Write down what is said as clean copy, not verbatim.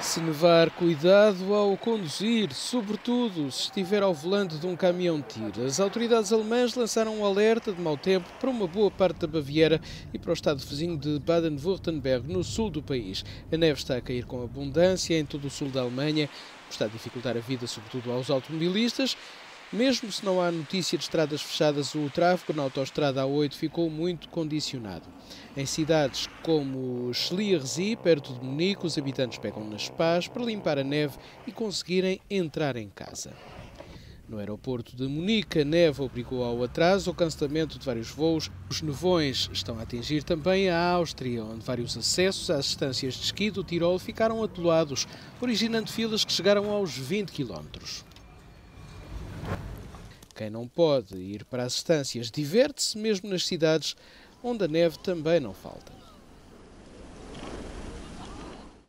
Se nevar, cuidado ao conduzir, sobretudo se estiver ao volante de um caminhão de tiro. As autoridades alemãs lançaram um alerta de mau tempo para uma boa parte da Baviera e para o estado vizinho de Baden-Württemberg, no sul do país. A neve está a cair com abundância em todo o sul da Alemanha, o que está a dificultar a vida, sobretudo aos automobilistas. Mesmo se não há notícia de estradas fechadas, o tráfego na autoestrada A8 ficou muito condicionado. Em cidades como Schliersee, perto de Munique, os habitantes pegam nas pás para limpar a neve e conseguirem entrar em casa. No aeroporto de Munique, a neve obrigou ao atraso, ao cancelamento de vários voos. Os nevões estão a atingir também a Áustria, onde vários acessos às estâncias de esqui do Tirol ficaram atolados, originando filas que chegaram aos 20 km. Quem não pode ir para as estâncias diverte-se mesmo nas cidades onde a neve também não falta.